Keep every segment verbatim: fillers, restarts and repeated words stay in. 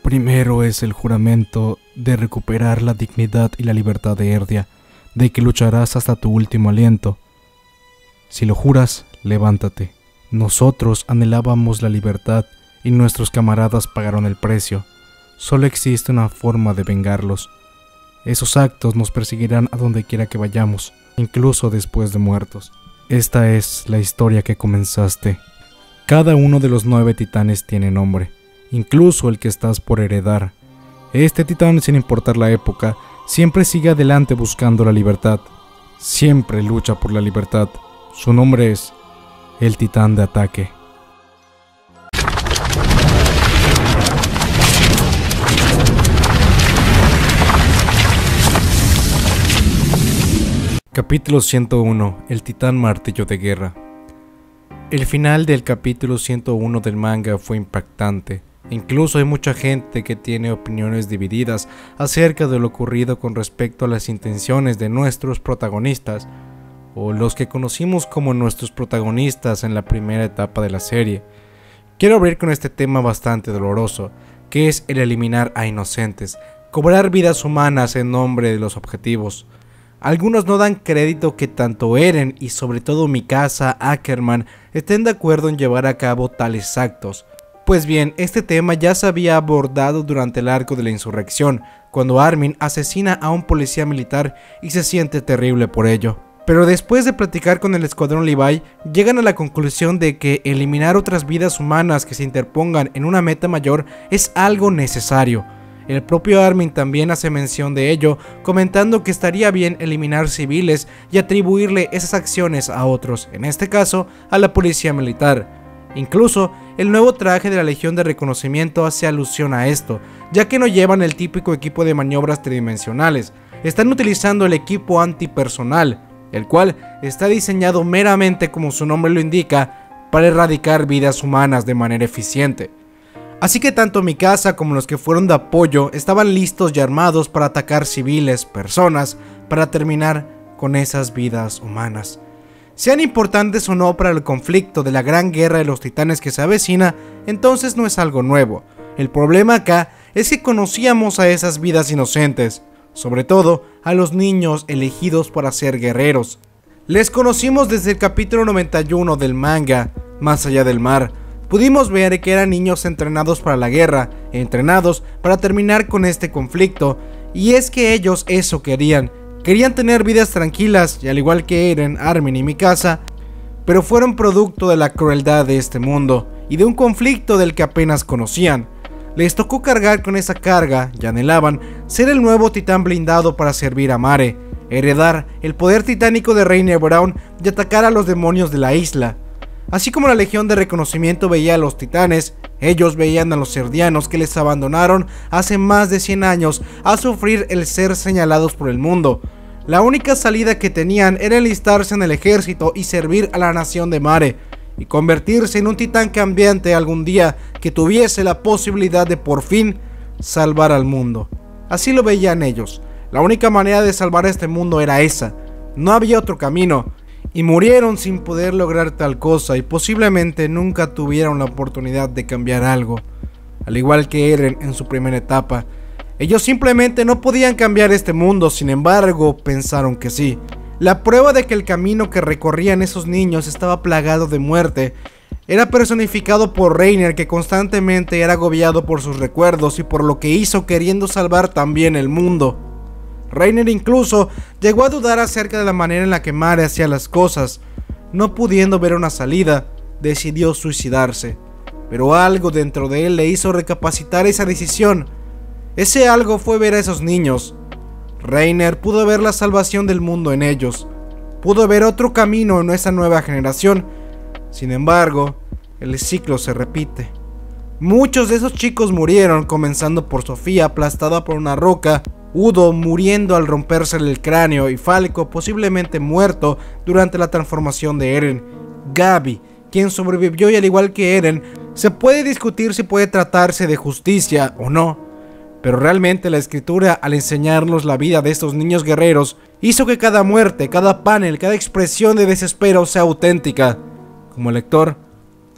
Primero es el juramento de recuperar la dignidad y la libertad de Erdia, de que lucharás hasta tu último aliento. Si lo juras, levántate. Nosotros anhelábamos la libertad y nuestros camaradas pagaron el precio. Solo existe una forma de vengarlos. Esos actos nos perseguirán a donde quiera que vayamos, incluso después de muertos. Esta es la historia que comenzaste. Cada uno de los nueve titanes tiene nombre, incluso el que estás por heredar. Este titán, sin importar la época, siempre sigue adelante buscando la libertad. Siempre lucha por la libertad. Su nombre es el Titán de Ataque. Capítulo ciento uno. El Titán Martillo de Guerra. El final del capítulo ciento uno del manga fue impactante. Incluso hay mucha gente que tiene opiniones divididas acerca de lo ocurrido con respecto a las intenciones de nuestros protagonistas, o los que conocimos como nuestros protagonistas en la primera etapa de la serie. Quiero abrir con este tema bastante doloroso, que es el eliminar a inocentes, cobrar vidas humanas en nombre de los objetivos. Algunos no dan crédito que tanto Eren y sobre todo Mikasa Ackerman estén de acuerdo en llevar a cabo tales actos. Pues bien, este tema ya se había abordado durante el arco de la insurrección, cuando Armin asesina a un policía militar y se siente terrible por ello. Pero después de platicar con el escuadrón Levi, llegan a la conclusión de que eliminar otras vidas humanas que se interpongan en una meta mayor es algo necesario. El propio Armin también hace mención de ello, comentando que estaría bien eliminar civiles y atribuirle esas acciones a otros, en este caso a la policía militar. Incluso, el nuevo traje de la Legión de Reconocimiento hace alusión a esto, ya que no llevan el típico equipo de maniobras tridimensionales, están utilizando el equipo antipersonal, el cual está diseñado meramente, como su nombre lo indica, para erradicar vidas humanas de manera eficiente. Así que tanto Mikasa como los que fueron de apoyo estaban listos y armados para atacar civiles, personas, para terminar con esas vidas humanas. Sean importantes o no para el conflicto de la gran guerra de los titanes que se avecina, entonces no es algo nuevo. El problema acá es que conocíamos a esas vidas inocentes, sobre todo a los niños elegidos para ser guerreros. Les conocimos desde el capítulo noventa y uno del manga, Más allá del mar. Pudimos ver que eran niños entrenados para la guerra, entrenados para terminar con este conflicto, y es que ellos eso querían, querían tener vidas tranquilas, y al igual que Eren, Armin y Mikasa, pero fueron producto de la crueldad de este mundo, y de un conflicto del que apenas conocían. Les tocó cargar con esa carga, y anhelaban ser el nuevo titán blindado para servir a Mare, heredar el poder titánico de Reiner Braun y atacar a los demonios de la isla. Así como la Legión de Reconocimiento veía a los titanes, ellos veían a los erdianos que les abandonaron hace más de cien años a sufrir el ser señalados por el mundo. La única salida que tenían era enlistarse en el ejército y servir a la nación de Mare, y convertirse en un titán cambiante algún día que tuviese la posibilidad de por fin salvar al mundo. Así lo veían ellos. La única manera de salvar a este mundo era esa. No había otro camino. Y murieron sin poder lograr tal cosa, y posiblemente nunca tuvieron la oportunidad de cambiar algo. Al igual que Eren en su primera etapa, ellos simplemente no podían cambiar este mundo, sin embargo, pensaron que sí. La prueba de que el camino que recorrían esos niños estaba plagado de muerte era personificado por Reiner, que constantemente era agobiado por sus recuerdos y por lo que hizo queriendo salvar también el mundo. Reiner incluso llegó a dudar acerca de la manera en la que Mare hacía las cosas. No pudiendo ver una salida, decidió suicidarse. Pero algo dentro de él le hizo recapacitar esa decisión. Ese algo fue ver a esos niños. Reiner pudo ver la salvación del mundo en ellos. Pudo ver otro camino en esa nueva generación. Sin embargo, el ciclo se repite. Muchos de esos chicos murieron, comenzando por Sofía aplastada por una roca, Udo muriendo al rompérsele el cráneo y Falco posiblemente muerto durante la transformación de Eren. Gabi, quien sobrevivió y al igual que Eren, se puede discutir si puede tratarse de justicia o no, pero realmente la escritura, al enseñarnos la vida de estos niños guerreros, hizo que cada muerte, cada panel, cada expresión de desespero sea auténtica. Como lector,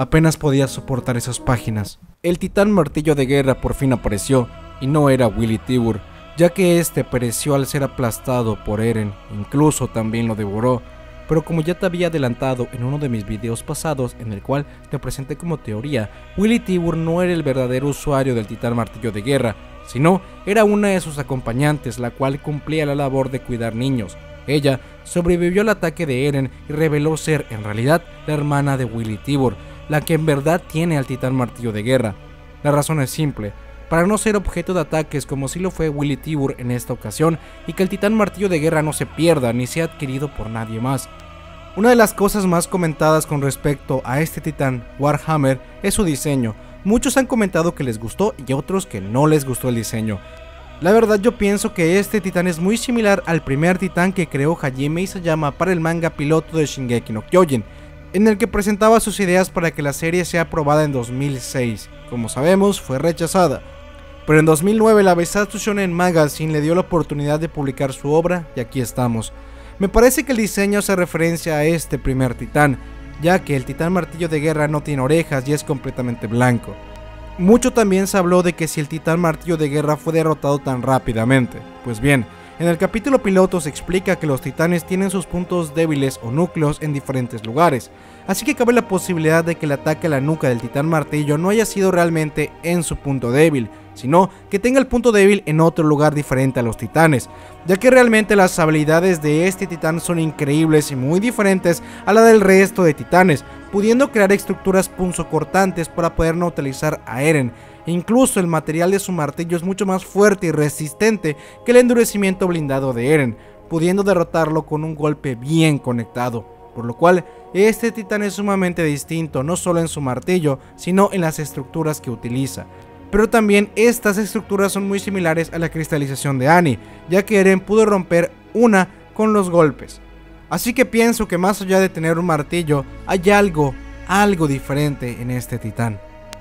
apenas podía soportar esas páginas. El titán martillo de guerra por fin apareció, y no era Willy Tibur, ya que este pereció al ser aplastado por Eren, incluso también lo devoró. Pero como ya te había adelantado en uno de mis videos pasados, en el cual te presenté como teoría, Willy Tibur no era el verdadero usuario del titán martillo de guerra, sino era una de sus acompañantes, la cual cumplía la labor de cuidar niños. Ella sobrevivió al ataque de Eren y reveló ser en realidad la hermana de Willy Tibur, la que en verdad tiene al titán martillo de guerra. La razón es simple: para no ser objeto de ataques como si lo fue Willy Tibur en esta ocasión, y que el titán martillo de guerra no se pierda ni sea adquirido por nadie más. Una de las cosas más comentadas con respecto a este titán Warhammer es su diseño. Muchos han comentado que les gustó y otros que no les gustó el diseño. La verdad, yo pienso que este titán es muy similar al primer titán que creó Hajime Isayama para el manga piloto de Shingeki no Kyojin, en el que presentaba sus ideas para que la serie sea aprobada en dos mil seis. Como sabemos, fue rechazada. Pero en dos mil nueve la Beisatsu Shonen Magazine le dio la oportunidad de publicar su obra y aquí estamos. Me parece que el diseño hace referencia a este primer titán, ya que el titán martillo de guerra no tiene orejas y es completamente blanco. Mucho también se habló de que si el titán martillo de guerra fue derrotado tan rápidamente. Pues bien, en el capítulo piloto se explica que los titanes tienen sus puntos débiles o núcleos en diferentes lugares, así que cabe la posibilidad de que el ataque a la nuca del titán martillo no haya sido realmente en su punto débil, sino que tenga el punto débil en otro lugar diferente a los titanes, ya que realmente las habilidades de este titán son increíbles y muy diferentes a la del resto de titanes, pudiendo crear estructuras punzocortantes para poder neutralizar a Eren. Incluso el material de su martillo es mucho más fuerte y resistente que el endurecimiento blindado de Eren, pudiendo derrotarlo con un golpe bien conectado, por lo cual este titán es sumamente distinto no solo en su martillo, sino en las estructuras que utiliza. Pero también estas estructuras son muy similares a la cristalización de Annie, ya que Eren pudo romper una con los golpes. Así que pienso que más allá de tener un martillo, hay algo, algo diferente en este titán.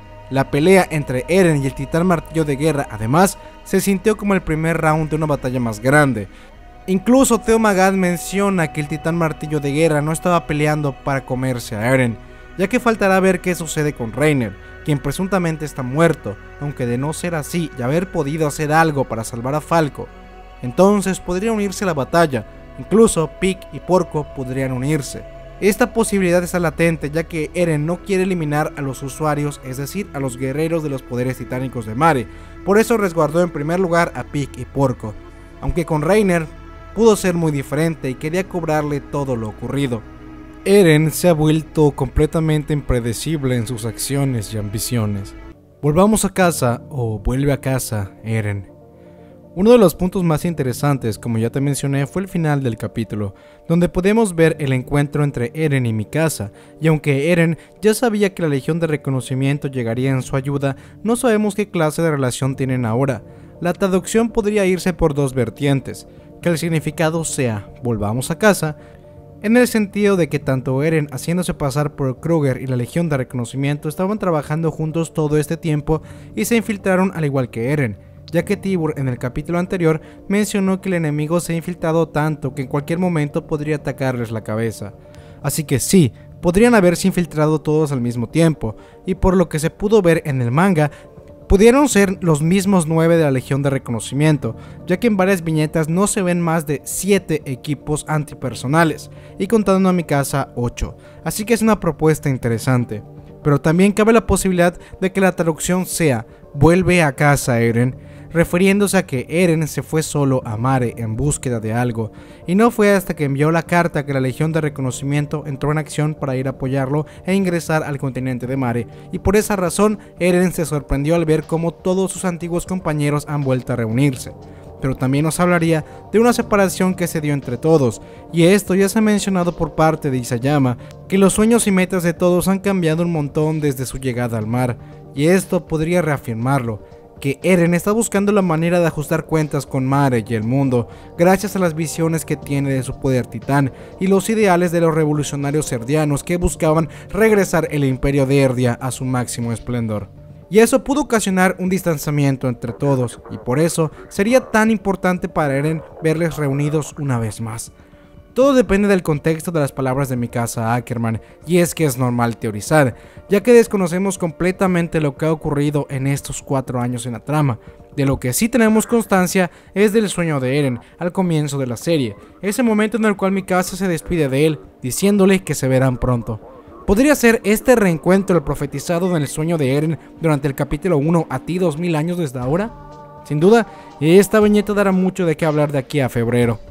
La pelea entre Eren y el titán martillo de guerra además se sintió como el primer round de una batalla más grande. Incluso Theo Magad menciona que el titán martillo de guerra no estaba peleando para comerse a Eren, ya que faltará ver qué sucede con Reiner, quien presuntamente está muerto, aunque de no ser así y haber podido hacer algo para salvar a Falco, entonces podría unirse a la batalla. Incluso Pieck y Porco podrían unirse. Esta posibilidad está latente, ya que Eren no quiere eliminar a los usuarios, es decir, a los guerreros de los poderes titánicos de Mare, por eso resguardó en primer lugar a Pieck y Porco, aunque con Reiner pudo ser muy diferente y quería cobrarle todo lo ocurrido. Eren se ha vuelto completamente impredecible en sus acciones y ambiciones. Volvamos a casa, o vuelve a casa, Eren. Uno de los puntos más interesantes, como ya te mencioné, fue el final del capítulo, donde podemos ver el encuentro entre Eren y Mikasa, y aunque Eren ya sabía que la Legión de Reconocimiento llegaría en su ayuda, no sabemos qué clase de relación tienen ahora. La traducción podría irse por dos vertientes, que el significado sea volvamos a casa, en el sentido de que tanto Eren haciéndose pasar por Kruger y la Legión de Reconocimiento estaban trabajando juntos todo este tiempo y se infiltraron al igual que Eren, ya que Tibur en el capítulo anterior mencionó que el enemigo se ha infiltrado tanto que en cualquier momento podría atacarles la cabeza. Así que sí, podrían haberse infiltrado todos al mismo tiempo, y por lo que se pudo ver en el manga, pudieron ser los mismos nueve de la Legión de Reconocimiento, ya que en varias viñetas no se ven más de siete equipos antipersonales, y contando a Mikasa ocho, así que es una propuesta interesante. Pero también cabe la posibilidad de que la traducción sea vuelve a casa Eren, refiriéndose a que Eren se fue solo a Mare en búsqueda de algo, y no fue hasta que envió la carta que la Legión de Reconocimiento entró en acción para ir a apoyarlo e ingresar al continente de Mare, y por esa razón Eren se sorprendió al ver cómo todos sus antiguos compañeros han vuelto a reunirse. Pero también nos hablaría de una separación que se dio entre todos, y esto ya se ha mencionado por parte de Isayama, que los sueños y metas de todos han cambiado un montón desde su llegada al mar, y esto podría reafirmarlo, que Eren está buscando la manera de ajustar cuentas con Mare y el mundo, gracias a las visiones que tiene de su poder titán y los ideales de los revolucionarios erdianos que buscaban regresar el imperio de Erdia a su máximo esplendor. Y eso pudo ocasionar un distanciamiento entre todos, y por eso sería tan importante para Eren verles reunidos una vez más. Todo depende del contexto de las palabras de Mikasa Ackerman, y es que es normal teorizar, ya que desconocemos completamente lo que ha ocurrido en estos cuatro años en la trama. De lo que sí tenemos constancia es del sueño de Eren al comienzo de la serie, ese momento en el cual Mikasa se despide de él, diciéndole que se verán pronto. ¿Podría ser este reencuentro el profetizado en el sueño de Eren durante el capítulo uno a ti dos mil años desde ahora? Sin duda, esta viñeta dará mucho de qué hablar de aquí a febrero.